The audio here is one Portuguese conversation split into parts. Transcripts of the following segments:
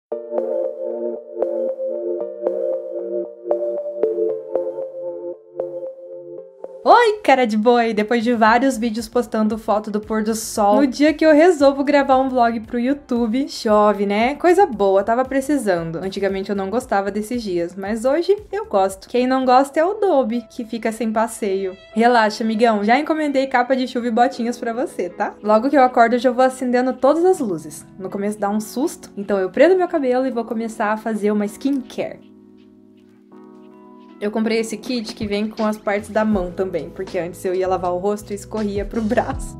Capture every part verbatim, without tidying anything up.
Oi, cara de boi! Depois de vários vídeos postando foto do pôr do sol, no dia que eu resolvo gravar um vlog pro YouTube, chove, né? Coisa boa, tava precisando. Antigamente eu não gostava desses dias, mas hoje eu gosto. Quem não gosta é o Dobby, que fica sem passeio. Relaxa, amigão, já encomendei capa de chuva e botinhas pra você, tá? Logo que eu acordo, eu já vou acendendo todas as luzes. No começo dá um susto, então eu prendo meu cabelo e vou começar a fazer uma skincare. Eu comprei esse kit que vem com as partes da mão também, porque antes eu ia lavar o rosto e escorria pro braço.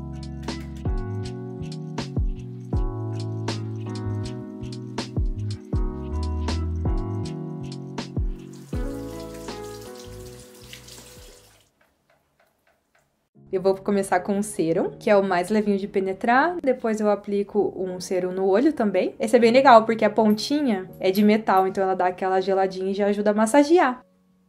Eu vou começar com um serum, que é o mais levinho de penetrar. Depois eu aplico um serum no olho também. Esse é bem legal, porque a pontinha é de metal, então ela dá aquela geladinha e já ajuda a massagear.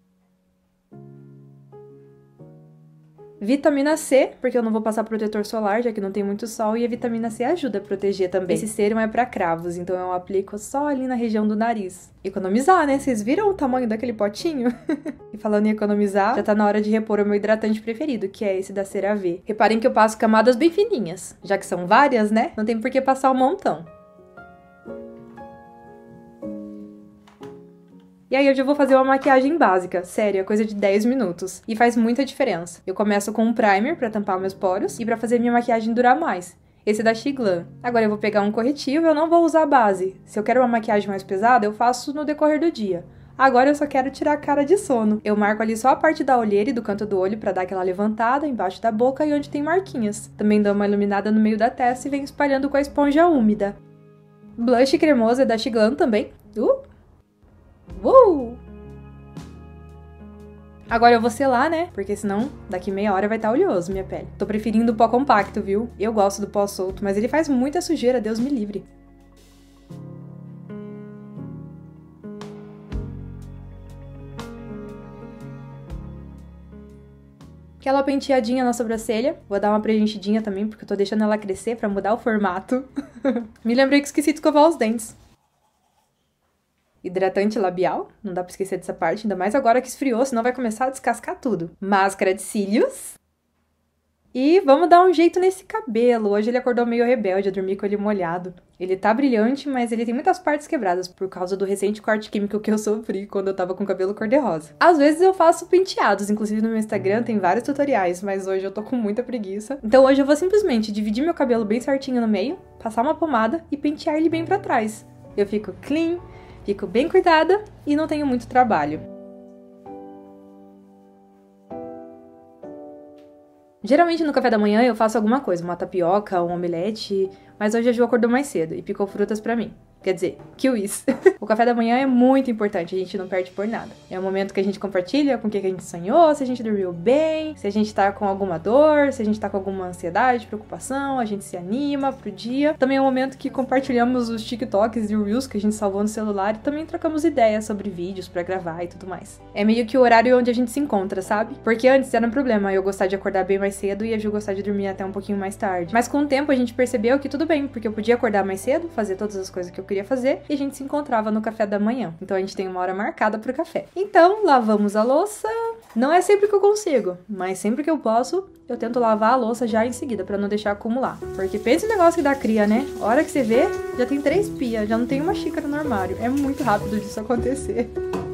Vitamina C, porque eu não vou passar protetor solar, já que não tem muito sol, e a vitamina C ajuda a proteger também. Esse serum é pra cravos, então eu aplico só ali na região do nariz. Economizar, né? Vocês viram o tamanho daquele potinho? E falando em economizar, já tá na hora de repor o meu hidratante preferido, que é esse da CeraVe. Reparem que eu passo camadas bem fininhas, já que são várias, né? Não tem por que passar um montão. E aí eu já vou fazer uma maquiagem básica, sério, é coisa de dez minutos. E faz muita diferença. Eu começo com um primer pra tampar meus poros e pra fazer minha maquiagem durar mais. Esse é da Xiglan. Agora eu vou pegar um corretivo e eu não vou usar a base. Se eu quero uma maquiagem mais pesada, eu faço no decorrer do dia. Agora eu só quero tirar a cara de sono. Eu marco ali só a parte da olheira e do canto do olho pra dar aquela levantada embaixo da boca e onde tem marquinhas. Também dou uma iluminada no meio da testa e venho espalhando com a esponja úmida. Blush cremoso é da Xiglan também. Uh! Uh! Agora eu vou selar, né? Porque senão daqui meia hora vai estar oleoso minha pele. Tô preferindo o pó compacto, viu? Eu gosto do pó solto, mas ele faz muita sujeira, Deus me livre. Aquela penteadinha na sobrancelha. Vou dar uma preenchidinha também, porque eu tô deixando ela crescer pra mudar o formato. Me lembrei que esqueci de escovar os dentes. Hidratante labial, não dá pra esquecer dessa parte, ainda mais agora que esfriou, senão vai começar a descascar tudo. Máscara de cílios. E vamos dar um jeito nesse cabelo. Hoje ele acordou meio rebelde, eu dormi com ele molhado. Ele tá brilhante, mas ele tem muitas partes quebradas por causa do recente corte químico que eu sofri quando eu tava com o cabelo cor-de-rosa. Às vezes eu faço penteados, inclusive no meu Instagram tem vários tutoriais, mas hoje eu tô com muita preguiça. Então hoje eu vou simplesmente dividir meu cabelo bem certinho no meio, passar uma pomada e pentear ele bem pra trás. Eu fico clean, fico bem cuidada e não tenho muito trabalho. Geralmente no café da manhã eu faço alguma coisa, uma tapioca, um omelete, mas hoje a Ju acordou mais cedo e picou frutas pra mim. Quer dizer, kiwis. O café da manhã é muito importante, a gente não perde por nada. É o momento que a gente compartilha com o que a gente sonhou, se a gente dormiu bem, se a gente tá com alguma dor, se a gente tá com alguma ansiedade, preocupação, a gente se anima pro dia. Também é o momento que compartilhamos os TikToks e o Reels que a gente salvou no celular e também trocamos ideias sobre vídeos pra gravar e tudo mais. É meio que o horário onde a gente se encontra, sabe? Porque antes era um problema eu gostar de acordar bem mais cedo e a Ju gostar de dormir até um pouquinho mais tarde. Mas com o tempo a gente percebeu que tudo bem, porque eu podia acordar mais cedo, fazer todas as coisas que eu queria fazer e a gente se encontrava no café da manhã. Então a gente tem uma hora marcada pro café. Então, lavamos a louça. Não é sempre que eu consigo, mas sempre que eu posso, eu tento lavar a louça já em seguida, pra não deixar acumular. Porque pensa no negócio que dá cria, né? A hora que você vê, já tem três pias, já não tem uma xícara no armário. É muito rápido disso acontecer.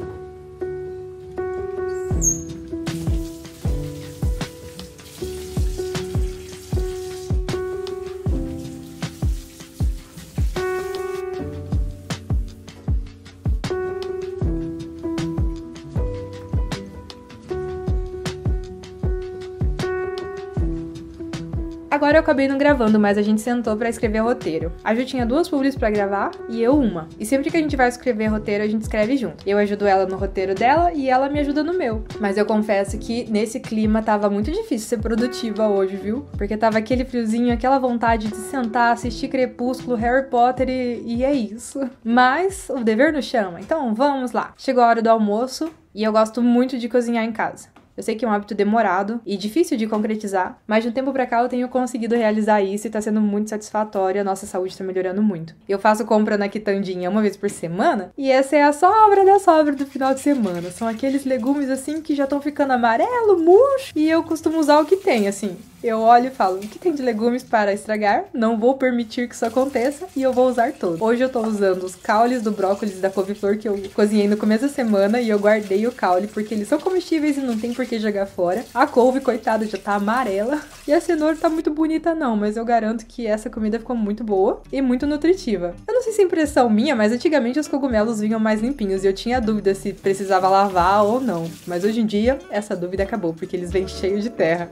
Agora eu acabei não gravando, mas a gente sentou pra escrever roteiro. A Ju tinha duas publis pra gravar e eu uma. E sempre que a gente vai escrever roteiro, a gente escreve junto. Eu ajudo ela no roteiro dela e ela me ajuda no meu. Mas eu confesso que nesse clima tava muito difícil ser produtiva hoje, viu? Porque tava aquele friozinho, aquela vontade de sentar, assistir Crepúsculo, Harry Potter e, e é isso. Mas o dever nos chama, então vamos lá. Chegou a hora do almoço e eu gosto muito de cozinhar em casa. Eu sei que é um hábito demorado e difícil de concretizar, mas de um tempo pra cá eu tenho conseguido realizar isso e tá sendo muito satisfatório, a nossa saúde tá melhorando muito. Eu faço compra na quitandinha uma vez por semana e essa é a sobra da sobra do final de semana. São aqueles legumes assim que já estão ficando amarelo, murcho, e eu costumo usar o que tem, assim. Eu olho e falo, o que tem de legumes para estragar? Não vou permitir que isso aconteça e eu vou usar todos. Hoje eu tô usando os caules do brócolis e da couve-flor que eu cozinhei no começo da semana e eu guardei o caule porque eles são comestíveis e não tem por que jogar fora. A couve, coitada, já tá amarela. E a cenoura tá muito bonita não, mas eu garanto que essa comida ficou muito boa e muito nutritiva. Eu não sei se é impressão minha, mas antigamente os cogumelos vinham mais limpinhos e eu tinha dúvida se precisava lavar ou não. Mas hoje em dia, essa dúvida acabou, porque eles vêm cheios de terra.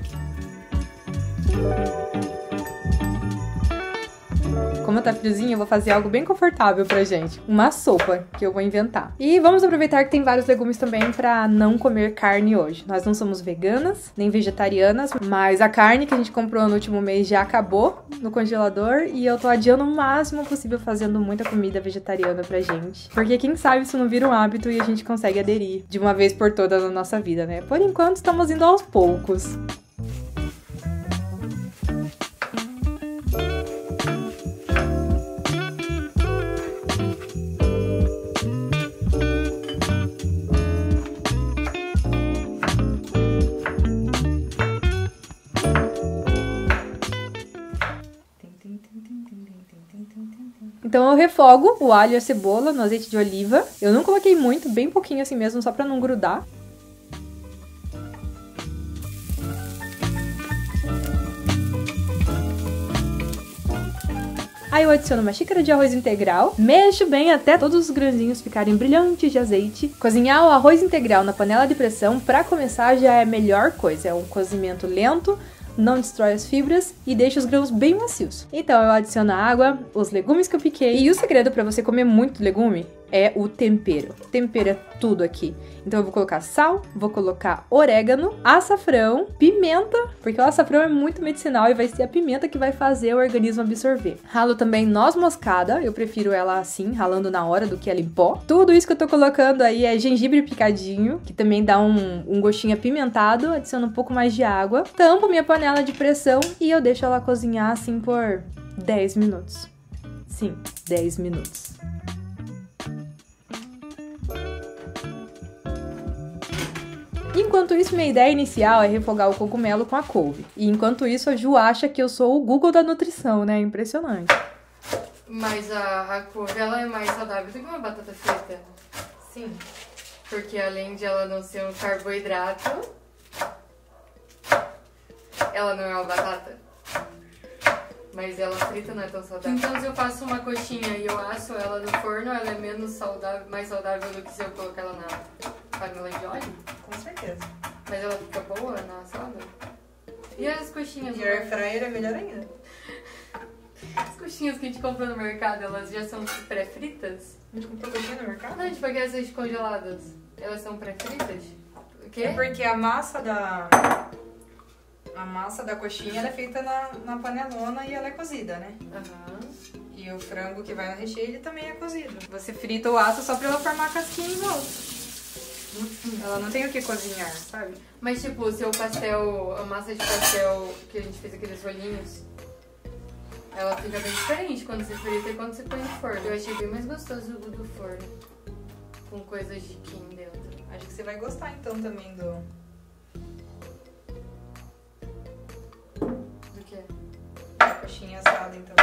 Como tá friozinho, eu vou fazer algo bem confortável pra gente. Uma sopa que eu vou inventar. E vamos aproveitar que tem vários legumes também pra não comer carne hoje. Nós não somos veganas, nem vegetarianas, mas a carne que a gente comprou no último mês já acabou no congelador e eu tô adiando o máximo possível fazendo muita comida vegetariana pra gente. Porque quem sabe isso não vira um hábito e a gente consegue aderir de uma vez por todas na nossa vida, né? Por enquanto, estamos indo aos poucos. Então eu refogo o alho e a cebola no azeite de oliva. Eu não coloquei muito, bem pouquinho assim mesmo, só pra não grudar. Aí eu adiciono uma xícara de arroz integral, mexo bem até todos os grãozinhos ficarem brilhantes de azeite. Cozinhar o arroz integral na panela de pressão, pra começar, já é a melhor coisa. É um cozimento lento, não destrói as fibras e deixa os grãos bem macios. Então eu adiciono a água, os legumes que eu piquei. E o segredo pra você comer muito legume é o tempero. Tempero é tudo aqui. Então eu vou colocar sal, vou colocar orégano, açafrão, pimenta, porque o açafrão é muito medicinal e vai ser a pimenta que vai fazer o organismo absorver. Ralo também noz moscada, eu prefiro ela assim, ralando na hora do que ela em pó. Tudo isso que eu tô colocando aí é gengibre picadinho, que também dá um, um gostinho apimentado, adiciono um pouco mais de água. Tampo minha panela de pressão e eu deixo ela cozinhar assim por dez minutos. Sim, dez minutos. Enquanto isso, minha ideia inicial é refogar o cogumelo com a couve. E enquanto isso, a Ju acha que eu sou o Google da nutrição, né? Impressionante. Mas a, a couve, ela é mais saudável do que uma batata frita? Sim. Porque além de ela não ser um carboidrato, ela não é uma batata. Mas ela frita não é tão saudável. Então se eu faço uma coxinha e eu asso ela no forno, ela é menos saudável, mais saudável do que se eu colocar ela na panela de óleo? Com certeza. Mas ela fica boa na assada? E as coxinhas? E air fryer é melhor ainda. As coxinhas que a gente compra no mercado, elas já são pré-fritas? A gente comprou coxinha no mercado? Não, tipo aquelas congeladas. Elas são pré-fritas? O quê? É porque a massa da... A massa da coxinha ela é feita na, na panelona e ela é cozida, né? Aham. E o frango que vai no recheio ele também é cozido. Você frita o aço só pra ela formar a casquinha em volta. Ela não tem o que cozinhar, sabe? Mas tipo, o seu pastel, a massa de pastel que a gente fez aqueles rolinhos, ela fica bem diferente quando você frita e quando você põe no forno. Eu achei bem mais gostoso o do forno, com coisas de quim dentro. Acho que você vai gostar então também do... Do quê? Da coxinha assada então.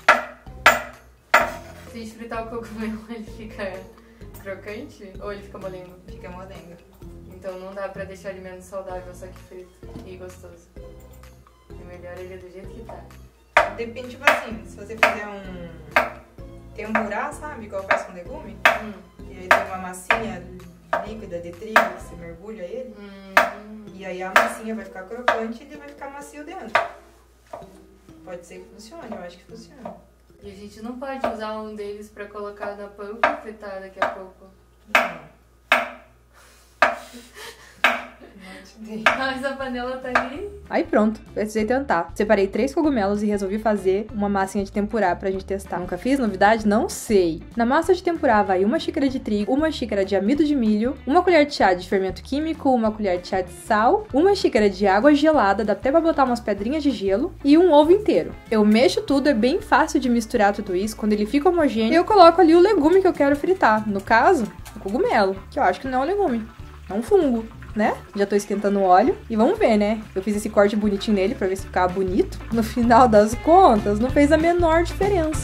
Se a gente fritar o cogumelo, ele fica crocante ou ele fica molengo? Fica molenga. Então não dá pra deixar ele menos saudável, só que frito e gostoso. É melhor ele do jeito que tá. Depende, tipo assim, se você fizer um tempurá, sabe? Igual faz com legume. Hum. E aí tem uma massinha líquida de trigo, você mergulha ele. Hum. E aí a massinha vai ficar crocante e ele vai ficar macio dentro. Pode ser que funcione, eu acho que funciona. E a gente não pode usar um deles pra colocar na polpa e fritar daqui a pouco. Não. Mas a panela tá ali. Aí pronto, precisei tentar. Separei três cogumelos e resolvi fazer uma massinha de tempurá pra gente testar. Nunca fiz, novidade? Não sei. Na massa de tempurá vai uma xícara de trigo, uma xícara de amido de milho, uma colher de chá de fermento químico, uma colher de chá de sal, uma xícara de água gelada, dá até pra botar umas pedrinhas de gelo, e um ovo inteiro. Eu mexo tudo, é bem fácil de misturar tudo isso. Quando ele fica homogêneo, eu coloco ali o legume que eu quero fritar. No caso, o cogumelo, que eu acho que não é um legume, é um fungo. Né? Já tô esquentando o óleo e vamos ver, né? Eu fiz esse corte bonitinho nele pra ver se ficava bonito. No final das contas, não fez a menor diferença.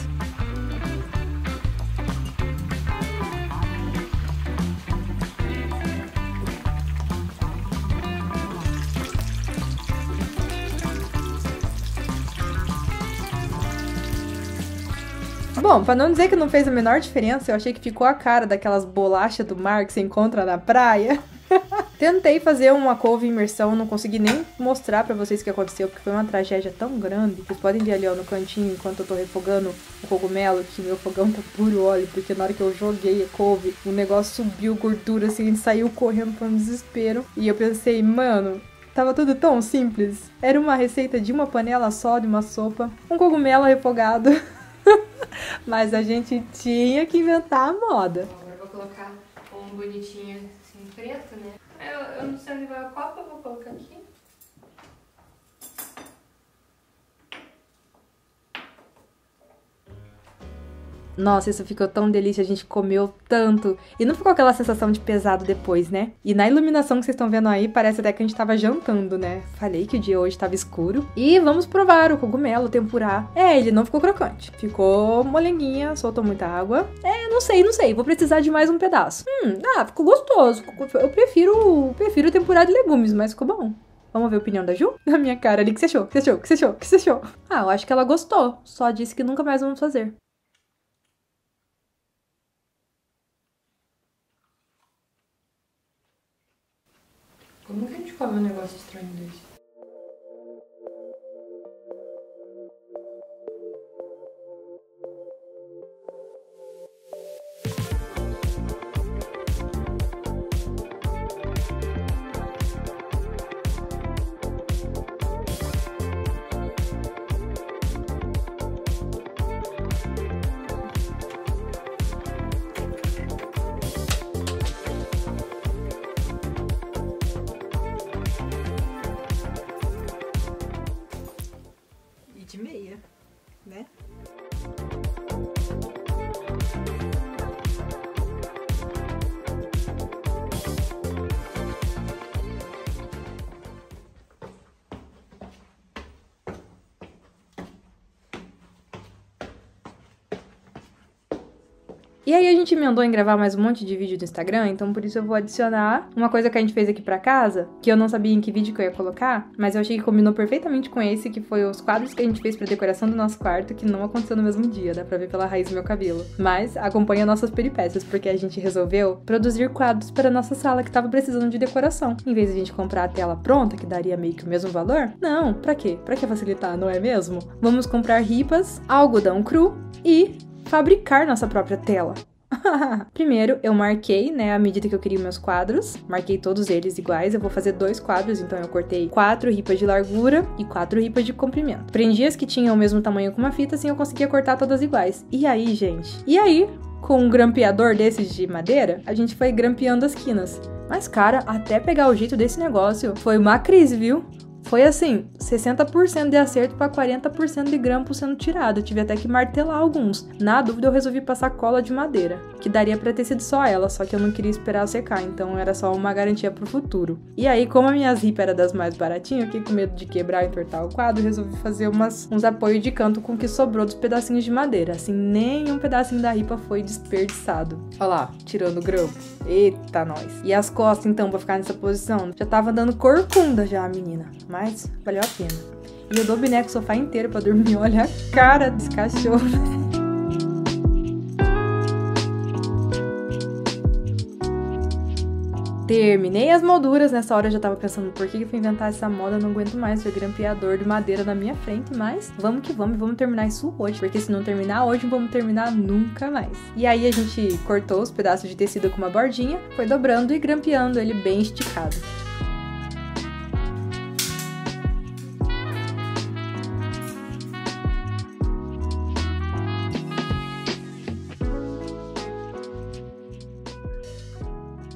Bom, pra não dizer que não fez a menor diferença, eu achei que ficou a cara daquelas bolachas do mar que você encontra na praia. Tentei fazer uma couve imersão, não consegui nem mostrar pra vocês o que aconteceu, porque foi uma tragédia tão grande. Vocês podem ver ali, ó, no cantinho, enquanto eu tô refogando o cogumelo, que meu fogão tá puro óleo, porque na hora que eu joguei a couve, o negócio subiu gordura, assim, a gente saiu correndo pra um desespero. E eu pensei, mano, tava tudo tão simples. Era uma receita de uma panela só, de uma sopa, um cogumelo refogado. Mas a gente tinha que inventar a moda. Agora eu vou colocar um bonitinho assim, preto, né? Eu, eu não sei onde vai o copo, eu vou colocar aqui. Nossa, isso ficou tão delícia, a gente comeu tanto. E não ficou aquela sensação de pesado depois, né? E na iluminação que vocês estão vendo aí, parece até que a gente tava jantando, né? Falei que o dia hoje tava escuro. E vamos provar o cogumelo, o tempurá. É, ele não ficou crocante. Ficou molenguinha, soltou muita água. É, não sei, não sei. Vou precisar de mais um pedaço. Hum, ah, ficou gostoso. Eu prefiro, prefiro o tempurá de legumes, mas ficou bom. Vamos ver a opinião da Ju? Na minha cara ali, o que você achou? O que você achou? O que você achou? O que você achou? Ah, eu acho que ela gostou. Só disse que nunca mais vamos fazer. Como que a gente come um negócio estranho desse? De meia, né? E aí a gente emendou em gravar mais um monte de vídeo do Instagram, então por isso eu vou adicionar uma coisa que a gente fez aqui pra casa, que eu não sabia em que vídeo que eu ia colocar, mas eu achei que combinou perfeitamente com esse, que foi os quadros que a gente fez pra decoração do nosso quarto, que não aconteceu no mesmo dia, dá pra ver pela raiz do meu cabelo. Mas acompanha nossas peripécias, porque a gente resolveu produzir quadros para a nossa sala que tava precisando de decoração. Em vez de a gente comprar a tela pronta, que daria meio que o mesmo valor, não, pra quê? Pra que facilitar, não é mesmo? Vamos comprar ripas, algodão cru e fabricar nossa própria tela. Primeiro, eu marquei, né, a medida que eu queria meus quadros. Marquei todos eles iguais. Eu vou fazer dois quadros, então eu cortei quatro ripas de largura e quatro ripas de comprimento. Prendi as que tinham o mesmo tamanho com uma fita, assim eu conseguia cortar todas iguais. E aí, gente? E aí, com um grampeador desses de madeira, a gente foi grampeando as quinas. Mas, cara, até pegar o jeito desse negócio, foi uma crise, viu? Foi assim, sessenta por cento de acerto para quarenta por cento de grampo sendo tirado. Eu tive até que martelar alguns. Na dúvida, eu resolvi passar cola de madeira, que daria para ter sido só ela, só que eu não queria esperar secar, então era só uma garantia pro futuro. E aí, como a minhas ripas eram das mais baratinhas, eu fiquei com medo de quebrar e entortar o quadro, resolvi fazer umas, uns apoios de canto com o que sobrou dos pedacinhos de madeira. Assim, nenhum pedacinho da ripa foi desperdiçado. Olha lá, tirando o grampo. Eita, nós. E as costas, então, pra ficar nessa posição? Já tava dando corcunda já, menina. Mas valeu a pena. E eu dou boneco o sofá inteiro pra dormir. Olha a cara desse cachorro. Terminei as molduras. Nessa hora eu já tava pensando, por que eu fui inventar essa moda? Eu não aguento mais ver grampeador de madeira na minha frente. Mas vamos que vamos, vamos terminar isso hoje. Porque se não terminar hoje, não vamos terminar nunca mais. E aí a gente cortou os pedaços de tecido com uma bordinha, foi dobrando e grampeando ele bem esticado.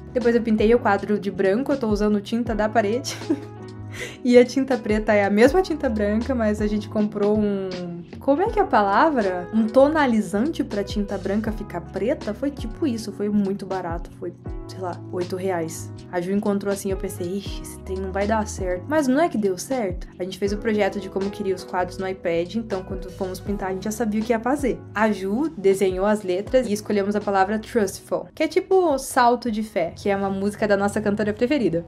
Depois eu pintei o quadro de branco, eu tô usando tinta da parede. E a tinta preta é a mesma tinta branca, mas a gente comprou um... Como é que é a palavra? Um tonalizante pra tinta branca ficar preta? Foi tipo isso, foi muito barato, foi, sei lá, oito reais. A Ju encontrou assim, eu pensei, ixi, esse trem não vai dar certo. Mas não é que deu certo? A gente fez o projeto de como queria os quadros no iPad, então quando fomos pintar a gente já sabia o que ia fazer. A Ju desenhou as letras e escolhemos a palavra Trustful, que é tipo Salto de Fé, que é uma música da nossa cantora preferida.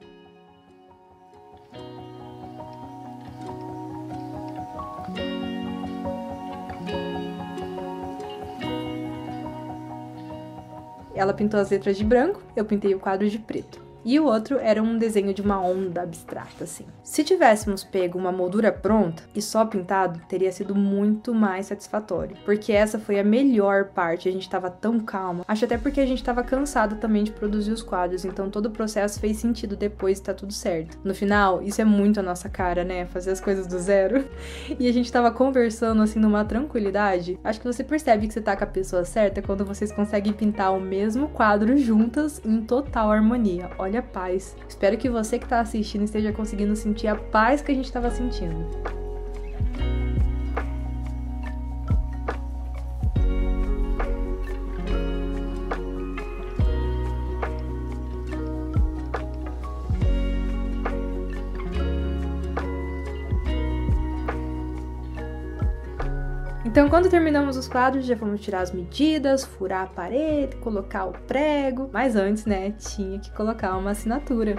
Ela pintou as letras de branco, eu pintei o quadro de preto. E o outro era um desenho de uma onda abstrata, assim. Se tivéssemos pego uma moldura pronta e só pintado, teria sido muito mais satisfatório. Porque essa foi a melhor parte, a gente tava tão calma. Acho até porque a gente tava cansada também de produzir os quadros, então todo o processo fez sentido depois e tá tudo certo. No final, isso é muito a nossa cara, né? Fazer as coisas do zero. E a gente tava conversando, assim, numa tranquilidade. Acho que você percebe que você tá com a pessoa certa quando vocês conseguem pintar o mesmo quadro juntas em total harmonia. Olha a paz. Espero que você que tá assistindo esteja conseguindo sentir a paz que a gente tava sentindo. Então, quando terminamos os quadros, já vamos tirar as medidas, furar a parede, colocar o prego. Mas antes, né, tinha que colocar uma assinatura.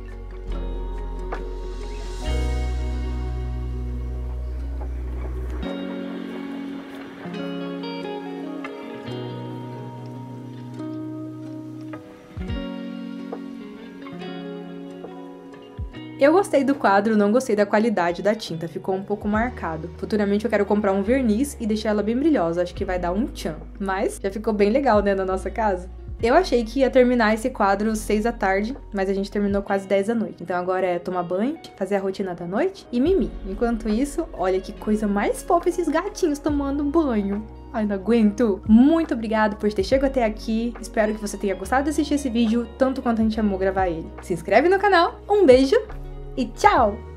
Eu gostei do quadro, não gostei da qualidade da tinta, ficou um pouco marcado. Futuramente eu quero comprar um verniz e deixar ela bem brilhosa, acho que vai dar um tchan. Mas já ficou bem legal, né, na nossa casa. Eu achei que ia terminar esse quadro seis da tarde, mas a gente terminou quase dez da noite. Então agora é tomar banho, fazer a rotina da noite e mimir. Enquanto isso, olha que coisa mais fofa esses gatinhos tomando banho. Ai, não aguento. Muito obrigada por ter chegado até aqui. Espero que você tenha gostado de assistir esse vídeo, tanto quanto a gente amou gravar ele. Se inscreve no canal, um beijo e tchau!